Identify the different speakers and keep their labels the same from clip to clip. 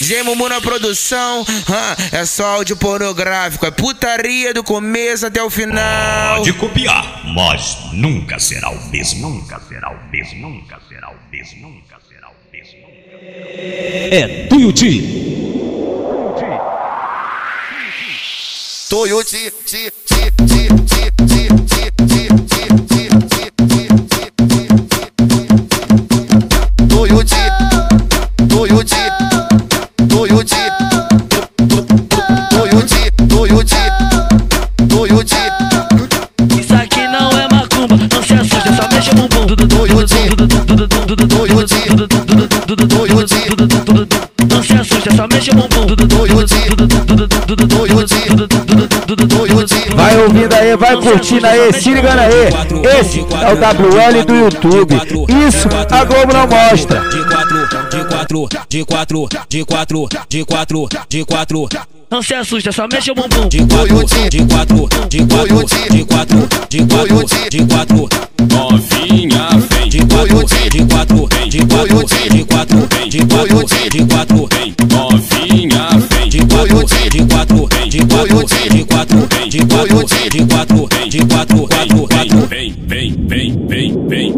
Speaker 1: DJ Mumu na produção, é só áudio pornográfico, é putaria do começo até o final.
Speaker 2: Pode copiar, mas nunca será o mesmo. Nunca será o mesmo. Nunca será o mesmo. Nunca será o mesmo.
Speaker 3: É Tuiuti.
Speaker 4: Tuiuti,
Speaker 5: Isso aqui não é macumba, não se assusta, só mexe o bumbum. Não se assusta, só mexe o bumbum.
Speaker 6: Vai ouvindo aí, vai curtindo aí, se ligando aí. Esse é o WL do YouTube. Isso a Globo não mostra.
Speaker 5: De quatro. Não se assusta, só mexe o bumbum.
Speaker 2: De quatro. Novinha vem. De quatro. Novinha vem. De quatro. Vem.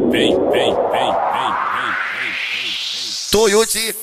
Speaker 4: Tuiuti.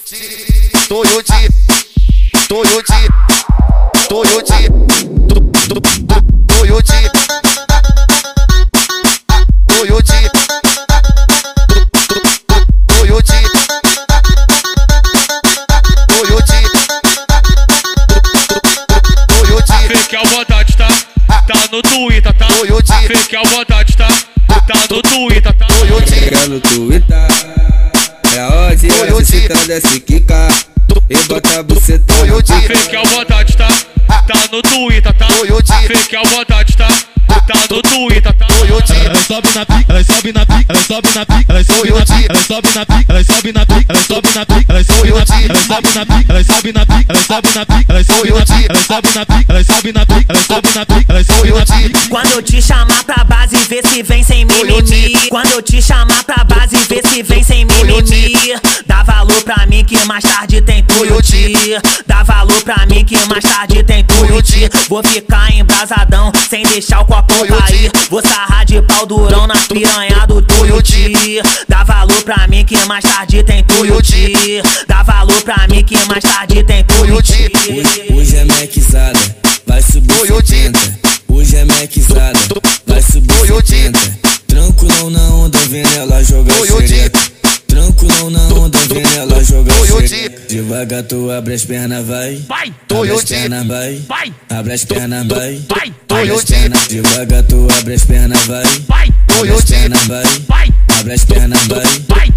Speaker 7: Fique à vontade, tá? Tá no Twitter, tá? Fique à vontade, tá? Tá no Twitter, tá?
Speaker 8: Fica no Twitter. É onde a cita desce quica e bota a buceta.
Speaker 7: Fique à vontade, tá? Tá no Twitter, tá? Fique à vontade, tá? Tá no Twitter, tá?
Speaker 3: Ela sobe na pica, ela sobe na pica, ela sobe na pica, ela sobe na pica, ela sobe na pica, ela sobe na pica, ela sobe na pica, ela sobe na pica, ela sobe na pica, ela sobe na pica, ela sobe na pica, ela sobe na pica, ela sobe na pica, ela sobe na pica, ela sobe na pica, ela sobe na pica.
Speaker 9: Quando eu te chamar pra base, vê se vem sem mimimi. Quando eu te chamar pra base, vê se vem sem mimimi. Dá valor pra mim que mais tarde tem Tuiuti. Dá valor pra mim que mais tarde tem Tuiuti. Vou ficar embrasadão sem deixar o copo cair. Vou sarrar de pau durão na piranha do Tuiuti. Dá valor pra mim que mais tarde tem Tuiuti. Dá valor pra mim que mais tarde tem Tuiuti.
Speaker 8: Hoje é maquizada, vai subir 70. Hoje é maquizada, vai subir 70. Tranco não na onda, vendo ela jogar xereca. Tranco não na onda, vendo ela jogar xereca. Devagar tu abre as pernas, vai. Abre as pernas, vai. Abre as pernas, vai. Abre as pernas. Devagar tu abre as pernas, vai. Abre as pernas, vai. Abre as pernas, vai.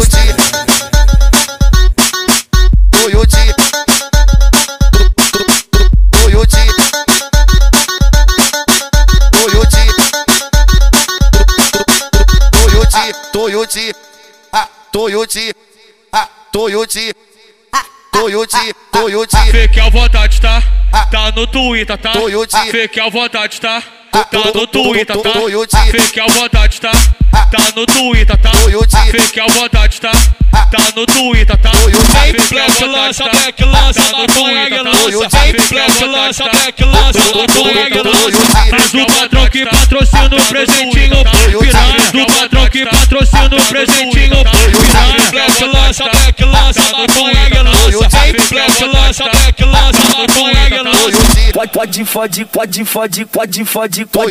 Speaker 4: Tuiuti.
Speaker 7: Fique à vontade, tá? Tá no Twitter, tá? Fique à vontade, tá? Tá no Twitter, tá? Fique à vontade, tá? Tá no Twitter, tá? Fique à vontade, tá? Tá no Twitter, tá?
Speaker 3: Vem flash, lança, back, lança, maconha, lança. Vem flash, lança, back, lança, maconha, lança. Traz do patrão que patrocina o presentinho. Piranha do patrão que patrocina o presentinho. Piranha, flash, lança, back, lança, maconha, lança. Vem flash, lança, back, lança, maconha, lança.
Speaker 5: Pode fode com vapor. Pode fode com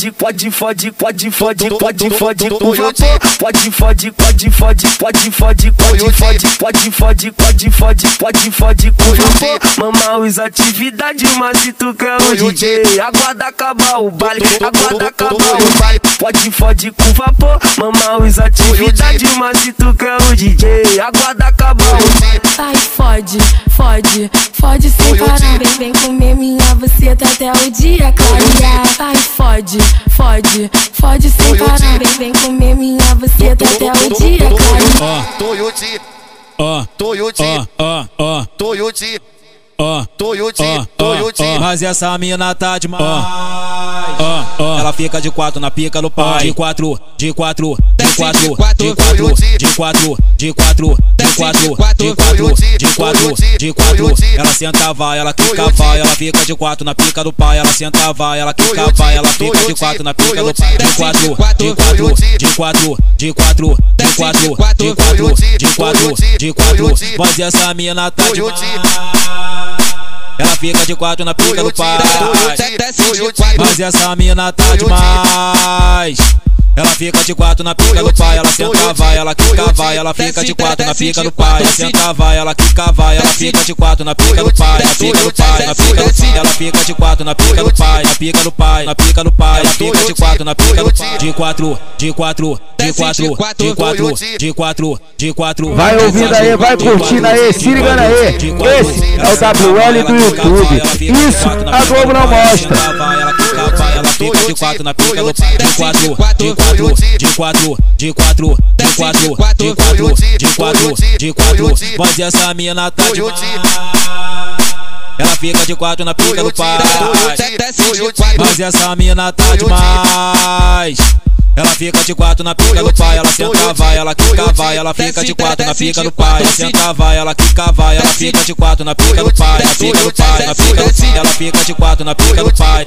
Speaker 5: vapor. Mamar os atividades, mas se tu quer o DJ, aguarda acabar o baile, aguarda acabar o baile. Pode fode com vapor, mamar os atividades, mas se tu quer o DJ, aguarda acabar o baile.
Speaker 10: Ai, fode sem parar. Vem comer minha buceta até o dia clarear. Ai, fode sem parar. Vem comer minha buceta até o dia clarear.
Speaker 3: Mas essa mina tá demais.
Speaker 11: Ela fica de 4 na pica do pai. De 4, de 4, de 4, de 4, de 4, de 4, de 4, de 4, de 4, de 4. Ela senta, vai, ela quica, vai. Ela fica de 4 na pica do pai. Ela senta, vai, ela quica, vai. Ela fica de 4 na pica do pai. De 4, de 4, de 4, de 4, de 4, de 4, de 4, de 4. Mas essa mina tá demais. Ela fica de 4 na pica do pai. Mas essa mina tá demais. Ela fica de 4 na pica do pai. Ela senta, vai, ela quica, vai. Ela fica de 4 na pica do pai. Ela senta, vai, ela quica, vai. Ela fica de 4 na pica do pai. Na pica do pai, na pica do pai. Ela fica de 4 na pica do pai. Na pica do pai, na pica do pai. Ela fica de 4 na pica do pai. De 4, de 4, de 4, de 4, de 4, de 4.
Speaker 6: Vai ouvindo aí, vai curtindo aí, se ligando aí. Esse é o WL do YouTube. Isso a Globo não mostra.
Speaker 11: Ela fica de 4 na pica do pai. De 4, de 4, de 4, de 4, de 4, de 4, de 4, de 4. Mas essa mina tá demais. Ela fica de 4 na pica do pai. Mas essa mina tá demais. Ela fica de 4 na pica do pai. Ela senta, vai, ela quica, vai. Ela fica de 4 na pica do pai. Ela senta, vai, ela quica, vai. Ela fica de 4 na pica do pai. Na pica do pai, na pica do pai. Ela fica de 4 na pica do pai.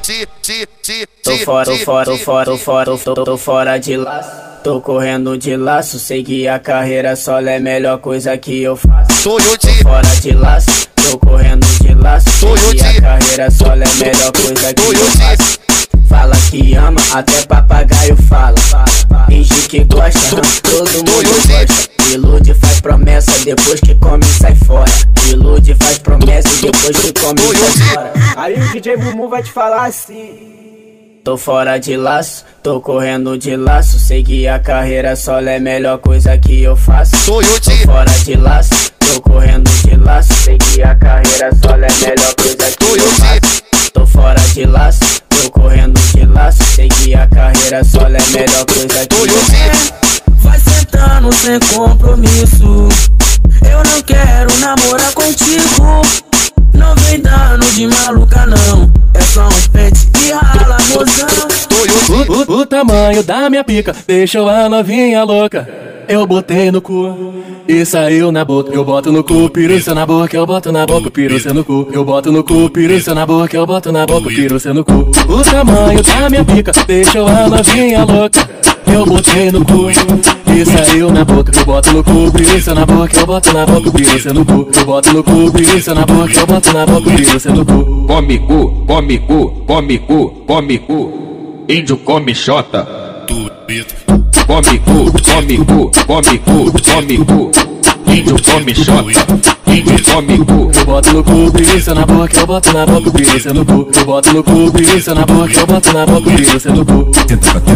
Speaker 5: Tô fora de laço. Tô correndo de laço. Segui a carreira solo é a melhor coisa que eu faço. Tô fora de laço. Tô correndo de laço. Segui a carreira solo é a melhor coisa que eu faço. Fala que ama, até papagaio fala. Finge que gosta, todo mundo gosta. Ilude, faz promessa, depois que come sai fora. Ilude, faz promessa, depois que come sai fora. Aí o DJ Bumbum vai te falar assim. Tô fora de laço, tô correndo de laço. Segui a carreira solo é a melhor coisa que eu faço. Tô fora de laço, tô correndo de laço. Segui a carreira solo é a melhor coisa que eu faço. Tô fora de laço, tô correndo de laço. Segui a carreira solo é a melhor coisa que eu faço. Vai sentando sem compromisso. Eu não quero namorar contigo. Não vem dando de maluca não. É só um pente e rala, mozão.
Speaker 12: O tamanho da minha pica deixou a novinha louca. Eu botei no cu e saiu na boca. Eu boto no cu, piruça na boca. Eu boto na boca, piruça no cu. Eu boto no cu, piruça na boca. Eu boto na boca, piruça no cu. O tamanho da minha pica deixou a novinha louca. Eu botei no cu e saiu na boca. Eu boto no cu, piruça na boca. Eu boto na boca, piruça no cu. Eu boto no cu, piruça na boca. Eu boto na boca, piruça no cu.
Speaker 13: Come cu, come cu, come cu, come cu. Índio come xota. Come cu, come cu, come cu, come cu. Índio come xota, índio come cu.
Speaker 12: Eu boto no cu, piruça na boca. Eu boto na boca, piruça no cu. Eu boto no cu, piruça na boca. Eu boto na boca, piruça no cu.
Speaker 14: Tenta com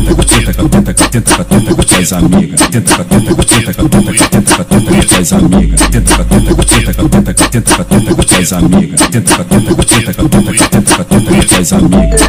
Speaker 14: as amigas. Tenta com as amigas. Tenta com as amigas. Tenta com as amigas.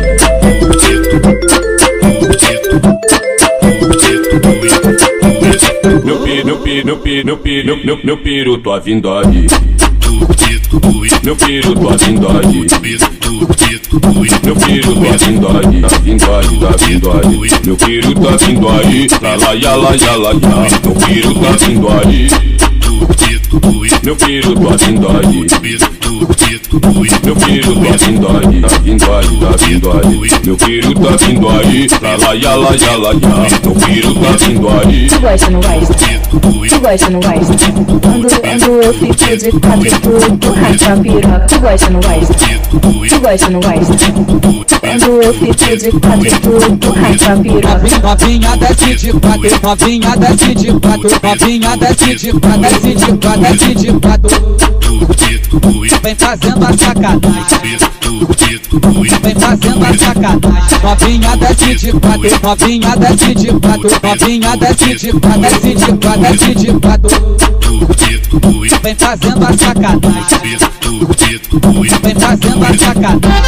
Speaker 13: Meu piru, tô vindo aí. Meu piru, tô vindo aí. Meu piru, tô vindo aí. Tá vindo aí, tá vindo aí. Meu piru tá vindo aí. Lá, lá, ya, lá, ya, lá, ya. Meu piru tá vindo aí. Meu piru, tô vindo aí. Meu piru tá vindo aí. Tá vindo aí, tá vindo aí. Meu piru tá vindo aí. Lá, lá, ya, lá, ya, lá, ya. Meu piru tá vindo aí.
Speaker 10: Tu gosta, não gosta? Tu gosta, não gosta? Quando eu fico de quatro, tu racha a piroca. Tu gosta, não gosta? Tu gosta, não gosta? Quando eu fico de quatro, tu racha a piroca.
Speaker 15: Novinha desce de quatro, novinha desce de quatro, novinha desce de quatro, desce de quatro, desce de quatro. Vem fazendo a sacanagem. Vem fazendo a sacanagem. Novinha desce de quatro, novinha desce de quatro, novinha desce de quatro, desce de quatro, desce de quatro. Vem fazendo a sacanagem. Vem fazendo a sacanagem.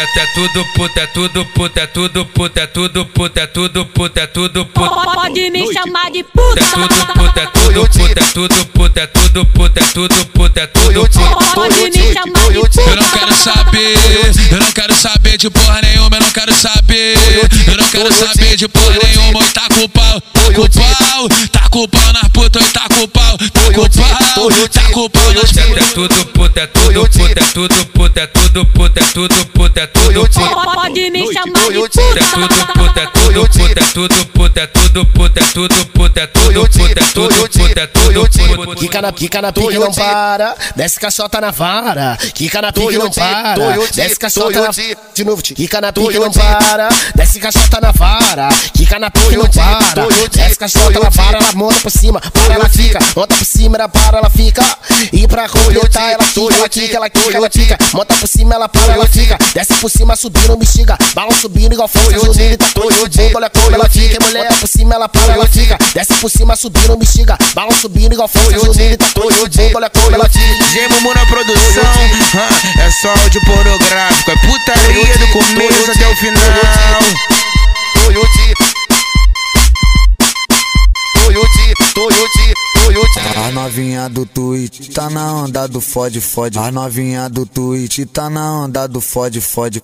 Speaker 1: é tudo puta, é tudo puta, é tudo puta, é tudo puta, é tudo puta, é tudo puta.
Speaker 16: Pode me chamar de puta.
Speaker 1: É tudo puta, é tudo puta, é tudo puta, é tudo puta, é tudo puta, é tudo puta.
Speaker 16: Pode me chamar de puta.
Speaker 17: Eu não quero saber, eu não quero saber de porra nenhuma, eu não quero saber. Eu não quero saber de porra nenhuma, oi, tá com o pau, tá com o pau, tá com o pau nas putas, oi, tá com o pau, tá com o pau, tá com o pau nas putas.
Speaker 1: É tudo puta, é tudo puta, é tudo puta, é tudo puta, é tudo puta, é tudo puta.
Speaker 16: Pode me chamar de puta.
Speaker 1: É tudo puta, é tudo puta, é tudo puta, é tudo puta, é tudo puta, é tudo puta, é tudo puta, é tudo puta.
Speaker 18: Quica na pique não para, desce caixota na vara. Quica na pique não para, desce caixota na de novo. Quica na pique não para, desce caixota na vara. Quica na pique não para, desce caixota na vara. Ela monta por cima, para ela fica, monta por cima, ela para ela fica. E pra completar ela quica, ela quica. Monta por cima, ela para ela fica. Desce por cima, subindo, me xinga. Balão subindo igual força Juninho, tá com o bumbo, olha como ela fica. Mulher por cima, ela para ela fica. Desce por cima, subindo, me xinga. Balão subindo igual força Juninho, tá com o bumbo, olha como ela fica.
Speaker 1: Gemumu na produção, é só áudio pornográfico, é putaria do começo até o final.
Speaker 19: A novinha do Twitch tá na onda do fode. A novinha do Twitch tá na onda do fode. Fode.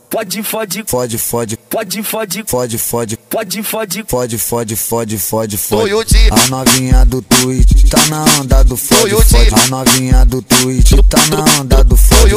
Speaker 19: A novinha do Twitch tá na onda do fode. A novinha do Twitch tá na onda do fode.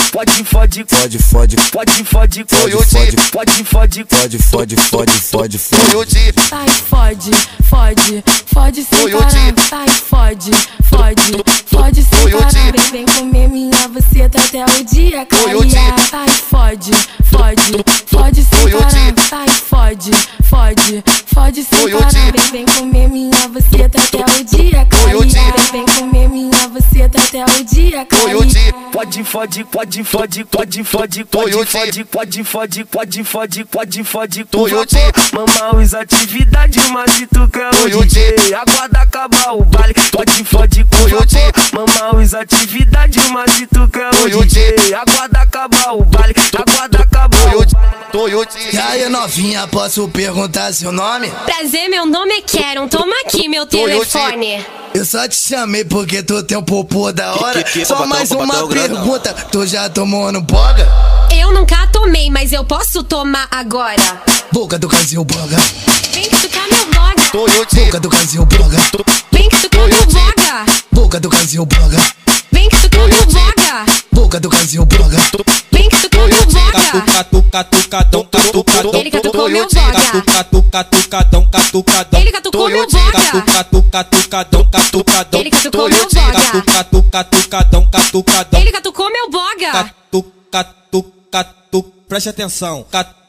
Speaker 10: Fode sem parar, vai fode sem parar. Vem comer minha buceta até o dia clarear. Vai fode sem parar, vai fode sem parar. Vem comer minha buceta até o dia clarear. Vem comer minha buceta até o dia clarear.
Speaker 5: Mamar os atividades, mas se tu quer o DJ, aguarda acabar o baile. Fode com vapor. Mamar os atividades, mas se tu quer o DJ, aguarda acabar o baile. Aguarda acabar o baile.
Speaker 19: E aí, novinha, posso perguntar seu nome?
Speaker 16: Prazer, meu nome é Karen, toma aqui meu telefone.
Speaker 19: Eu só te chamei porque tu tem um popô da hora. Só mais uma pergunta, tu já tomou no boga?
Speaker 16: Eu nunca tomei, mas eu posso tomar agora.
Speaker 19: Boca do Brasil boga.
Speaker 16: Vem que tu tá meu boga.
Speaker 19: Boca do Brasil boga.
Speaker 16: Vem que tu tá meu boga.
Speaker 19: Boca do Brasil boga.
Speaker 16: Vem que tu tá meu boga.
Speaker 19: Boca do Brasil boga.
Speaker 16: Vem que tu tá meu boga. Ele catucou meu boga. Ele catucou meu boga. Ele catucou meu boga. Ele catucou meu boga.
Speaker 11: Preste atenção.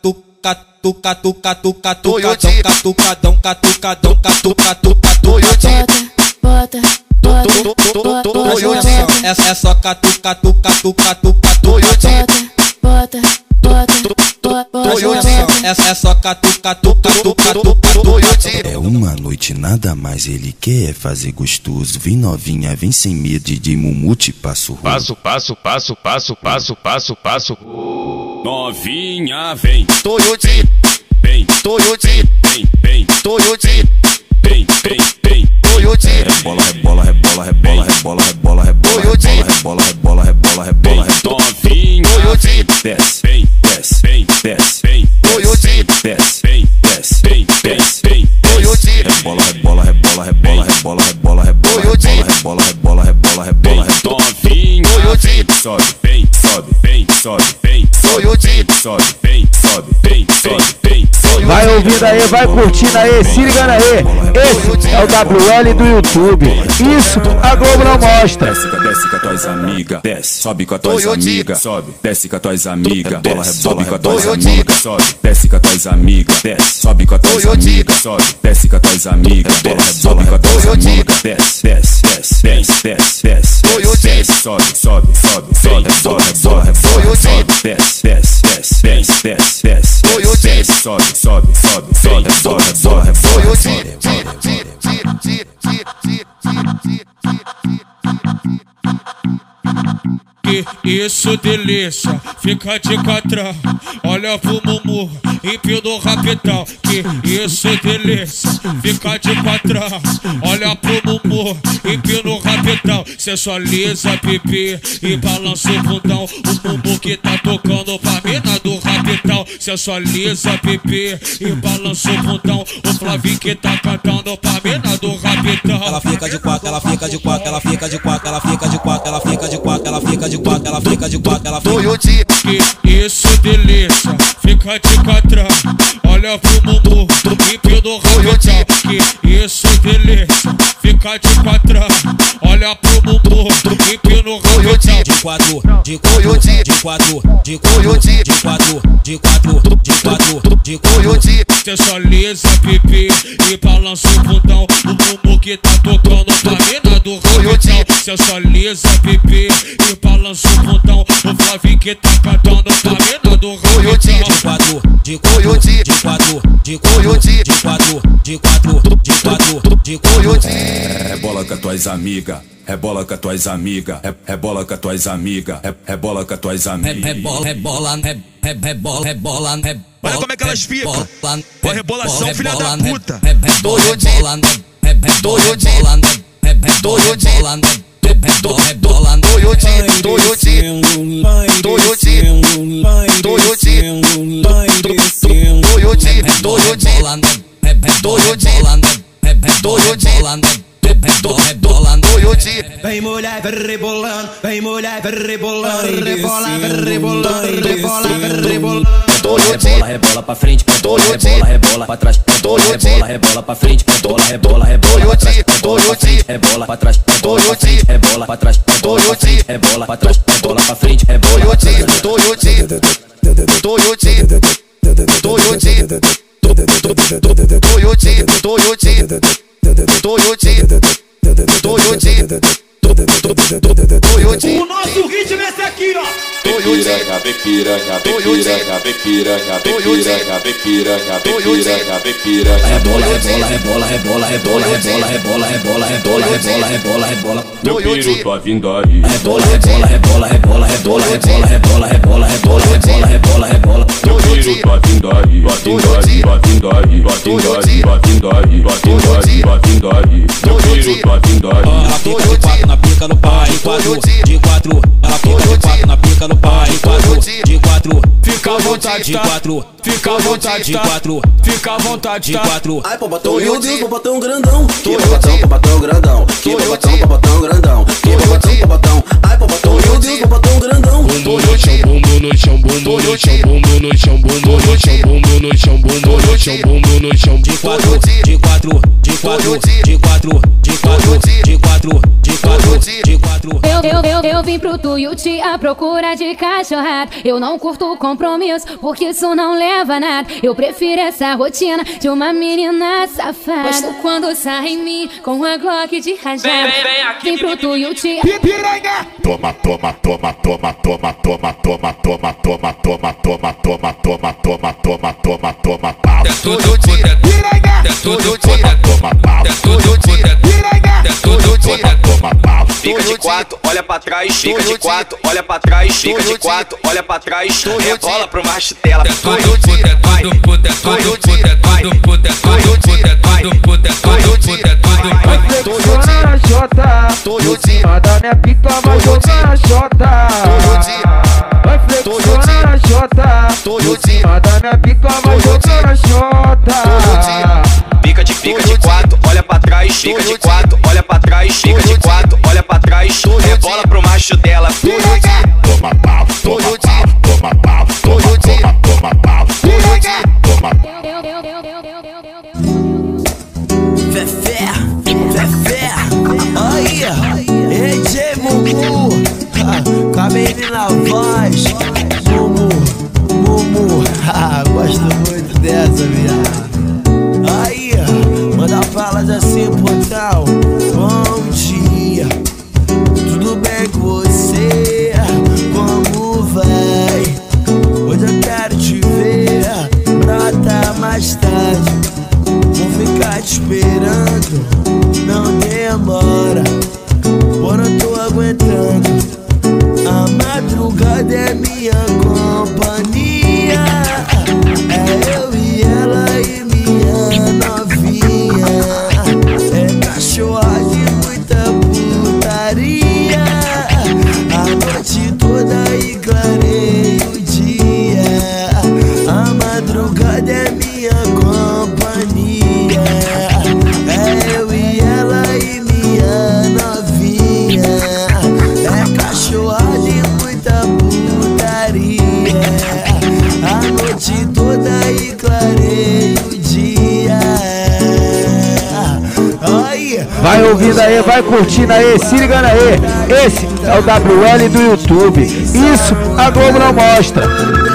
Speaker 10: Bota.
Speaker 11: É só é só
Speaker 20: É uma noite nada mais ele quer fazer gostoso. Vem novinha, vem sem medo de mumute, passo.
Speaker 13: Passo. Novinha, vem. Vem. Rebola. Novinha, desce.
Speaker 6: Vai ouvindo aí, vai curtindo aí, se ligando aí. Esse é o WL do YouTube. Isso a Globo não mostra.
Speaker 13: Desce com as tuas amigas, desce. Sobe com as tuas amigas, sobe. Desce com as tuas amigas, sobe com as tuas amigas, sobe. Desce com as tuas amigas, desce. Sobe com as tuas amigas, sobe. Desce com as tuas amigas, sobe com as tuas amigas, desce. Sobe.
Speaker 7: Que isso delícia, fica de quatrão. Olha pro mumu, empina o rapidão. Que isso delícia, fica de quatrão. Olha pro mumu, empina o rapidão. Sensualiza pipi e balança o bundão. O mumu que tá tocando pra mina do rapidão. Sensualiza pipi e balança o bundão. O Flavinho que tá cantando pra mina do rapidão.
Speaker 11: Ela fica de quatro, ela fica de quatro, ela fica de quatro, ela fica de quatro, ela fica de quatro, ela fica de quatro, ela fica de quatro, ela fica de quatro.
Speaker 7: Que isso delícia, fica de quatrão. Olha pro mumu, empina o rapidão. Que isso delícia, fica de quatrão. Olha pro mumu, empina o rapidão.
Speaker 11: De quatro, de quatro, de quatro, de quatro, de quatro, de quatro, de quatro, de quatro.
Speaker 7: Sensualiza pipi e balança o bundão. O mumu que tá tocando pra mina do rapidão. Sensualiza pipi e balança o bundão. O Flavinho que tá cantando pra mina do rapidão.
Speaker 11: De quatro, de quatro, de quatro, de quatro, de quatro, de quatro, de quatro, de quatro.
Speaker 13: Rebola com as tuas amigas, rebola com as tuas amigas, rebola com as tuas amigas, rebola com as tuas amigas.
Speaker 11: Rebola, rebola, rebola, rebola, rebola.
Speaker 21: Olha como é que elas ficam. Ó, rebolação, filha da puta.
Speaker 11: Rebola, rebola, rebola, rebola, rebola, rebola,
Speaker 22: vem mulher, vem rebolando, vem mulher, vem rebolando, rebola, vem rebolando, rebola, vem rebolando.
Speaker 23: Rebola, rebola pra frente, rebola, rebola pra trás, rebola, rebola pra frente, rebola, rebola, rebola pra trás, rebola pra trás, rebola pra trás, rebola pra trás, rebola pra frente, rebola pra
Speaker 22: O nosso ritmo é esse aqui, ó.
Speaker 13: Piranha, vem piranha, vem piranha, vem piranha, vem piranha, vem piranha, vem piranha, vem piranha.
Speaker 11: Rebola, rebola, rebola, rebola, rebola, rebola, rebola, rebola, rebola, rebola, rebola.
Speaker 13: Meu piro tá vindo aí.
Speaker 11: Rebola, rebola, rebola, rebola, rebola, rebola, rebola, rebola, rebola, rebola, rebola, rebola.
Speaker 13: Meu piro tá vindo aí, tá vindo aí, tá vindo aí, tá vindo aí, tá vindo aí, tá vindo aí, tá vindo aí. Meu piro tá vindo aí.
Speaker 11: Ela fica de quatro na pica no pai, de quatro, de quatro. Ela fica de quatro na pica no pai, de quatro, de quatro.
Speaker 7: Fica à vontade,
Speaker 11: de
Speaker 7: tá?
Speaker 11: quatro,
Speaker 7: Fica à vontade,
Speaker 11: de
Speaker 7: tá?
Speaker 11: quatro,
Speaker 7: Fica à vontade,
Speaker 11: de
Speaker 7: tá?
Speaker 11: quatro.
Speaker 22: Ai, popatão, meu Deus, popatão grandão. Que popatão grandão. Que popatão grandão. Que popatão. Ai, popatão, meu Deus, popatão grandão.
Speaker 7: Bumbo no chão, bumbo no chão, bumbo no chão, bumbo no chão, bumbo no chão, bumbo no chão, bumbo no chão, bumbo no chão.
Speaker 11: De quatro, de quatro, de quatro, de quatro, de quatro, de quatro, de quatro, de quatro.
Speaker 10: Eu vim pro Tuiuti à procura de cachorrada. Eu não curto compromisso, porque isso não leva a nada. Eu prefiro essa rotina de uma menina safada. Gosto quando sai em mim com a Glock de rajada. Vim pro Tuiuti.
Speaker 21: Piranha!
Speaker 13: Toma, toma, toma, toma, toma, toma, toma, toma, toma, toma, toma, toma, toma, toma, toma, toma, toma, pau.
Speaker 21: É tudo piranha!
Speaker 13: É tudo toma, pau.
Speaker 21: É tudo piranha!
Speaker 13: É tudo toma, pau.
Speaker 24: Fica de quatro, olha pra trás, fica de quatro, olha pra trás, fica de quatro, olha pra trás, rebola pro macho dela.
Speaker 21: É tudo puta, é tudo puta, é tudo puta, é tudo puta, é tudo puta, é tudo puta, é tudo puta, é tudo puta.
Speaker 6: Vai flexionar na jota, por cima da minha pica vai jogar na jota. Vai flexionar na jota, por cima da minha pica vai jogar na jota.
Speaker 24: Fica de quatro, olha pra trás, fica de quatro, olha pra trás, fica de quatro, olha pra trás, rebola pro macho dela.
Speaker 13: Toma pau, toma pau, toma pau, toma pau, toma pau.
Speaker 22: Fé, aí, EJ Mumu, com a menina voz, Mumu, gosto muito dessa, viado. Aí, manda falas assim, portal. Bom dia, tudo bem com você? Como vai? Hoje eu quero te ver, brota mais tarde. Vou ficar te esperando, não demora. Pô, não tô aguentando,
Speaker 5: A madrugada é minha companhia. É eu e ela e minha novinha. É cachorra de muita putaria. A noite toda e clareia o dia. A madrugada é minha companhia. É eu e ela e minha novinha. É cachorra de muita putaria. A noite toda e clareia o dia. Aí,
Speaker 6: vai ouvindo aí, vai curtindo aí, se ligando aí. Esse é o WL do YouTube. Isso a Globo não mostra.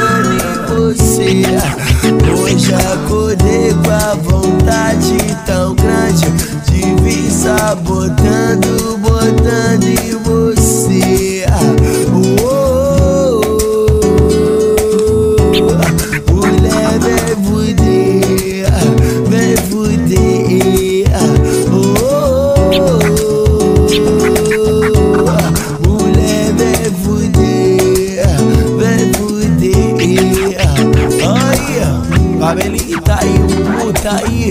Speaker 5: Hoje acordei com a vontade tão grande de vir sabotando, botando em você. Mulher, vem fuder, vem fuder. Mulher, vem fuder, vem fuder. Aí, cabelinho tá aí, o mundo tá aí.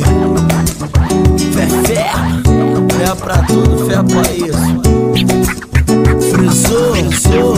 Speaker 5: Fé, fé pra tudo, fé pra isso. Frisou,